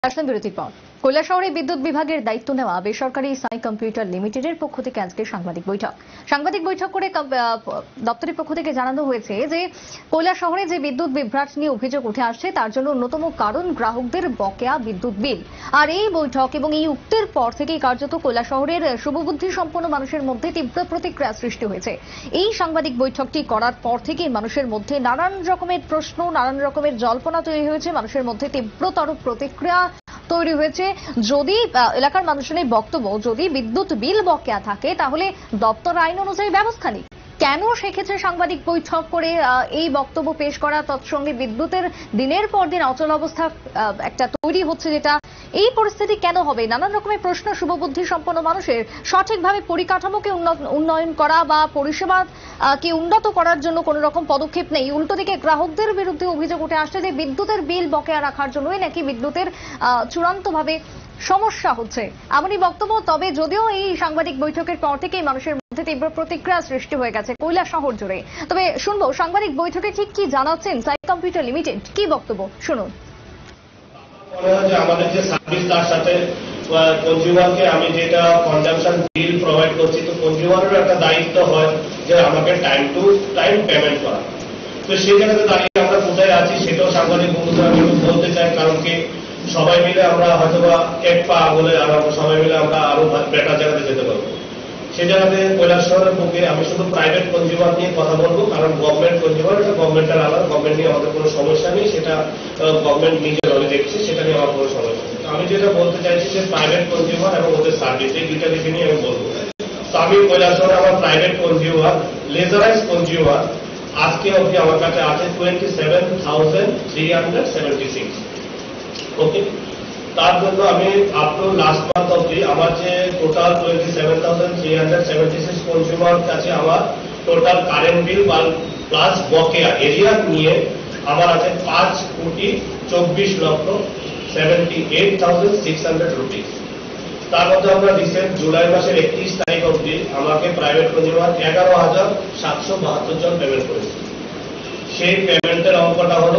আসলাম বিরতির পর কৈলাসহরে বিদ্যুৎ বিভাগের দায়িত্ব নেওয়া বেসরকারি সাই কম্পিউটার লিমিটেডের পক্ষ থেকে আজকে সাংবাদিক বৈঠক করে দপ্তরের পক্ষ থেকে জানানো হয়েছে যে কৈলাসহরে যে বিদ্যুৎ বিভ্রাট নিয়ে অভিযোগ উঠে আসছে তার জন্য অন্যতম কারণ গ্রাহকদের বকেয়া বিদ্যুৎ বিল। আর এই বৈঠক এবং এই উক্তির পর থেকেই কার্যত কৈলাসহরের শুভবুদ্ধি সম্পন্ন মানুষের মধ্যে তীব্র প্রতিক্রিয়া সৃষ্টি হয়েছে। এই সাংবাদিক বৈঠকটি করার পর থেকেই মানুষের মধ্যে নানান রকমের প্রশ্ন, নানান রকমের জল্পনা তৈরি হয়েছে, মানুষের মধ্যে তীব্রতর প্রতিক্রিয়া তৈরি হয়েছে। যদি এলাকার মানুষের বক্তব্য, যদি বিদ্যুৎ বিল বকেয়া থাকে তাহলে দপ্তর আইন অনুযায়ী ব্যবস্থা নিক। কেন সেক্ষেত্রে সাংবাদিক বৈঠক করে এই বক্তব্য পেশ করা, তৎসঙ্গে বিদ্যুতের দিনের পর দিন অচল অবস্থা একটা তৈরি হচ্ছে, যেটা এই পরিস্থিতি কেন হবে? নানান রকমের প্রশ্ন শুভবুদ্ধি সম্পন্ন মানুষের। সঠিকভাবে পরিকাঠামোকে উন্নয়ন করা বা পরিষেবা কে উন্নত করার জন্য কোন রকম পদক্ষেপ নেই। উল্টো দিকে গ্রাহকদের বিরুদ্ধে অভিযোগ উঠে আসছে যে বিদ্যুতের বিল বকেয়া রাখার জন্যই নাকি বিদ্যুতের চূড়ান্তভাবে সমস্যা হচ্ছে, এমনই বক্তব্য। তবে যদিও এই সাংবাদিক বৈঠকের পর থেকেই মানুষের মধ্যে তীব্র প্রতিক্রিয়া সৃষ্টি হয়ে গেছে কৈলাসহর জুড়ে। তবে শুনবো সাংবাদিক বৈঠকে ঠিক কি জানাচ্ছেন সাই কম্পিউটার লিমিটেড, কি বক্তব্য শুনুন। আমাদের যে সার্ভিস, তার সাথে কনজিউমারকে আমি যেটা কনজাম্পশন বিল প্রোভাইড করছি, তো কনজিউমারের একটা দায়িত্ব হয় যে আমাকে টাইম টু টাইম পেমেন্ট করা। তো সেই জায়গাতে দাঁড়িয়ে আমরা কোথায় আছি সেটাও সাংবাদিক বন্ধুরা আমি বলতে চাই। কারণ কি, সবাই মিলে আমরা হয়তোবা এক পা বলে সবাই মিলে আমরা আরো বেটার জায়গাতে যেতে পারবো। সেই জায়গাতে কৈলাসহরের পক্ষে আমি শুধু প্রাইভেট কনজিউমার নিয়ে কথা বলবো, কারণ গভর্নমেন্ট কনজিউমার এটা গভর্নমেন্টের আলাদা, গভর্নমেন্ট নিয়ে আমাদের কোনো সমস্যা নেই, সেটা গভর্নমেন্ট নিজে দলে দেখছে, সেটা নিয়ে আমার কোনো সমস্যা নেই। আমি যেটা বলতে চাইছি যে প্রাইভেট কনজিউমার এবং ওদের সার্ভিস, এই দুইটা দিকে নিয়ে আমি বলবো। তো আমি কৈলাসহরে আমার প্রাইভেট কনজিউমার, লেজারাইজ কনজিউমার আজকে অবধি আমার কাছে আছে 27,376। ওকে, তার জন্য আমি আপ টু লাস্ট মান্থ অবধি আমার যে টোটাল 27,376 কনজিউমার কাছে আমার টোটাল কারেন্ট বিল প্লাস বকেয়া এরিয়া নিয়ে আমার আছে 5,24,78,600 রুপিস। তার মধ্যে আমরা রিসেন্ট জুলাই মাসের 31 তারিখ অবধি আমাকে প্রাইভেট কনজিউমার 11,772 জন পেমেন্ট করেছে। সেই পেমেন্টের অঙ্কটা হলো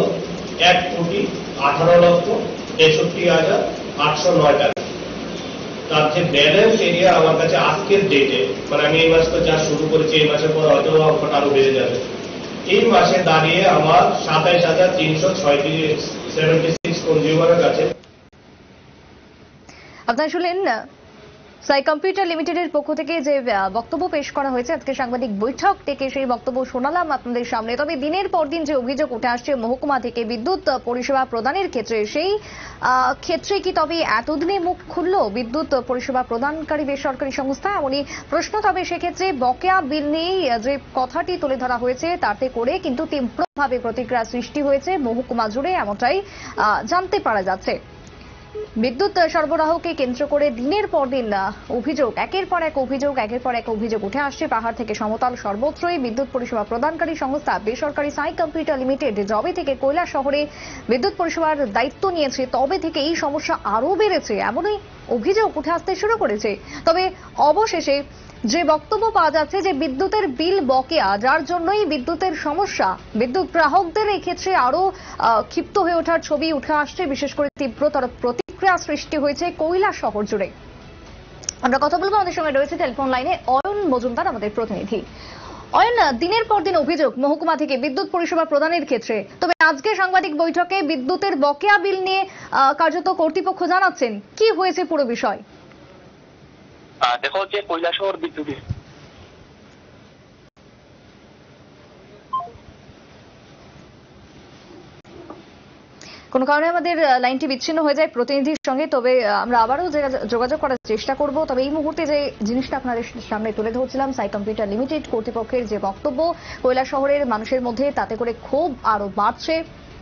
1,18,63,809 টাকা। তার যে ব্যালেন্স এরিয়া আমার কাছে আজকের ডেটে, মানে আমি এই মাস তো যা শুরু করেছি, এই মাসের পর হয়তো অঙ্কটা আরো বেড়ে যাবে। এই মাসে দাঁড়িয়ে আমার 27,376 কনজিউমারের কাছে। আপনারা শুনলেন সাই কম্পিউটার লিমিটেডের পক্ষ থেকে যে বক্তব্য পেশ করা হয়েছে আজকে সাংবাদিক বৈঠক থেকে, সেই বক্তব্য শোনালাম আপনাদের সামনে। তবে দিনের পর দিন যে অভিযোগ উঠে আসছে মহকুমা থেকে বিদ্যুৎ পরিষেবা প্রদানের ক্ষেত্রে, সেই ক্ষেত্রে কি তবে এতদিনে মুখ খুলল বিদ্যুৎ পরিষেবা প্রদানকারী বেসরকারি সংস্থা? এমনই প্রশ্ন। তবে সেক্ষেত্রে বকেয়া বিল নিয়েই যে কথাটি তুলে ধরা হয়েছে, তাতে করে কিন্তু তীব্রভাবে প্রতিক্রিয়া সৃষ্টি হয়েছে মহকুমা জুড়ে, এমনটাই জানতে পারা যাচ্ছে। বিদ্যুৎ সরবরাহকে কেন্দ্র করে দিনের পর দিন অভিযোগ, একের পর এক অভিযোগ উঠে আসছে পাহাড় থেকে সমতল সর্বত্রই। বিদ্যুৎ পরিষেবা প্রদানকারী সংস্থা বেসরকারি সাই কম্পিউটার লিমিটেড যবে থেকে কৈলাসহরে বিদ্যুৎ পরিষেবার দায়িত্ব নিয়েছে, তবে থেকে এই সমস্যা আরো বেড়েছে, এমনই অভিযোগ উঠে আসতে শুরু করেছে। তবে অবশেষে যে বক্তব্য পাওয়া যাচ্ছে যে বিদ্যুতের বিল বকেয়া, যার জন্যই বিদ্যুতের সমস্যা, বিদ্যুৎ গ্রাহকদের এই ক্ষেত্রে আরো ক্ষিপ্ত হয়ে ওঠার ছবি উঠে আসছে। বিশেষ করে তীব্রতর প্রতিক্রিয়া সৃষ্টি হয়েছে কৈলাসহর জুড়ে। আমরা কথা বলবো, আমাদের সঙ্গে রয়েছে টেলিফোন লাইনে অয়ন মজুমদার, আমাদের প্রতিনিধি। অয়ন, দিনের পর দিন অভিযোগ মহকুমা থেকে বিদ্যুৎ পরিষেবা প্রদানের ক্ষেত্রে, তবে আজকে সাংবাদিক বৈঠকে বিদ্যুতের বকেয়া বিল নিয়ে কার্যত কর্তৃপক্ষ জানাচ্ছেন কি হয়েছে পুরো বিষয়। দেখো, যে কৈলাসহর বিদ্যুৎ কোন কারণে আমাদের লাইনটি বিচ্ছিন্ন হয়ে যায় প্রতিনিধির সঙ্গে, তবে আমরা আবারও যোগাযোগ করার চেষ্টা করব। তবে এই মুহূর্তে যে জিনিসটা আপনাদের সামনে তুলে ধরছিলাম, সাই কম্পিউটার লিমিটেড কর্তৃপক্ষের যে বক্তব্য কৈলাসহরের মানুষের মধ্যে, তাতে করে ক্ষোভ আরো বাড়ছে।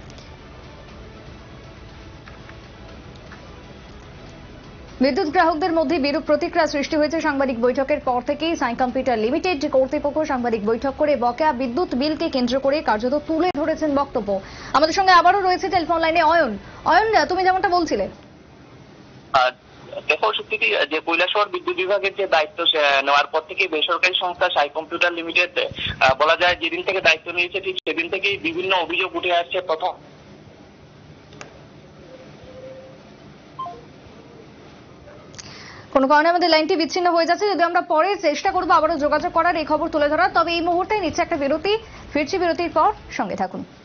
বিদ্যুৎ গ্রাহকদের মধ্যে বিরূপ প্রতিক্রিয়া সৃষ্টি হয়েছে সাংবাদিক বৈঠকের পর থেকেই। সাই কম্পিউটার লিমিটেড কর্তৃপক্ষ সাংবাদিক বৈঠক করে বকেয়া বিদ্যুৎ বিলকে কেন্দ্র করে কার্যত তুলে ধরেছেন বক্তব্য। আমাদের সঙ্গে আবারও রয়েছে টেলিফোন লাইনে অয়ন। তুমি যেমনটা বলছিলে। দেখো, সত্যি যে কৈলাসহর বিদ্যুৎ বিভাগের যে দায়িত্ব নেওয়ার পর থেকে বেসরকারি সংস্থা সাই কম্পিউটার লিমিটেড বলা যায় যেদিন থেকে দায়িত্ব নিয়েছে, ঠিক সেদিন থেকেই বিভিন্ন অভিযোগ উঠে আসছে। প্রথম কোনো কারণে আমাদের লাইনটি বিচ্ছিন্ন হয়ে যাচ্ছে, যদি আমরা পরে চেষ্টা করবো আবারও যোগাযোগ করার, এই খবর তুলে ধরার। তবে এই মুহূর্তে নিচ্ছে একটা বিরতি, ফিরছি বিরতির পর, সঙ্গে থাকুন।